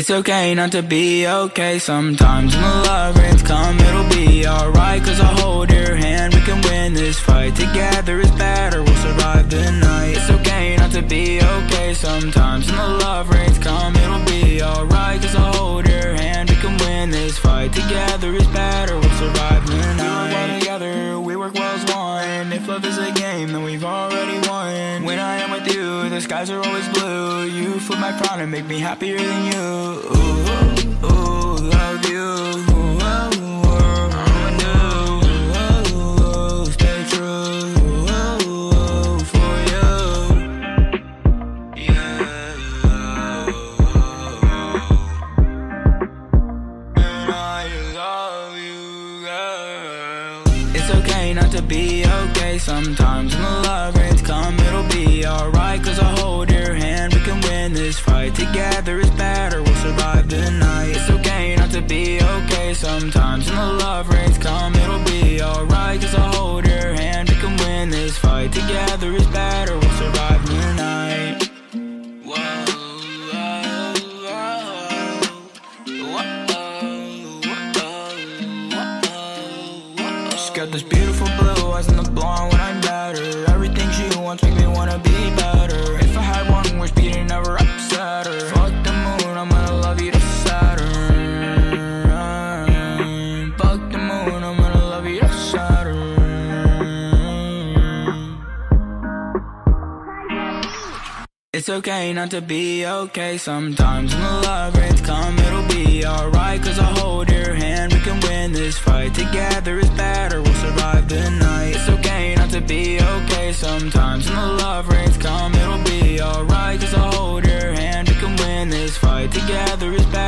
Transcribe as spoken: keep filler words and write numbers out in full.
It's okay not to be okay sometimes. When the love rains come, it'll be alright. Cause I'll hold your hand, we can win this fight. Together is better, we'll survive the night. It's okay not to be okay sometimes. When the love rains come, it'll be alright. Cause I'll hold your hand, we can win this fight. Together is better, we'll survive the night. We work well together, we work well as one. If love is a game, then we've already won. When I am with you, the skies are always blue. You flip my crown and make me happier than you. Ooh, ooh, ooh, love you. Ooh, ooh, ooh, ooh, ooh, stay true. Ooh, ooh, for you. Yeah. And I love you, girl. It's okay not to be okay sometimes. When the love rains come, it'll be alright. Cause I'll hold your hand, we can win this fight. Together is better, we'll survive the night. It's okay not to be okay sometimes. When the love rains come, it'll be alright. Cause I'll hold your hand, we can win this fight. Together is better, we'll survive the night. Whoa, whoa, whoa, whoa, whoa, whoa. She's got this beautiful blue eyes and the blonde when I'm better. Everything she wants make me wanna be better. If I had one wish, beat it never upset her. Fuck the moon, I'm gonna love you to Saturn. Fuck the moon, I'm gonna love you to Saturn. It's okay not to be okay sometimes. When the love rains come, it'll be alright. Cause I'll hold your hand, we can win this fight. Together is better, we'll survive the night. It's okay not to be okay sometimes. When the love rains come, it'll be alright. Cause I'll hold your hand, we can win this fight. Together is better.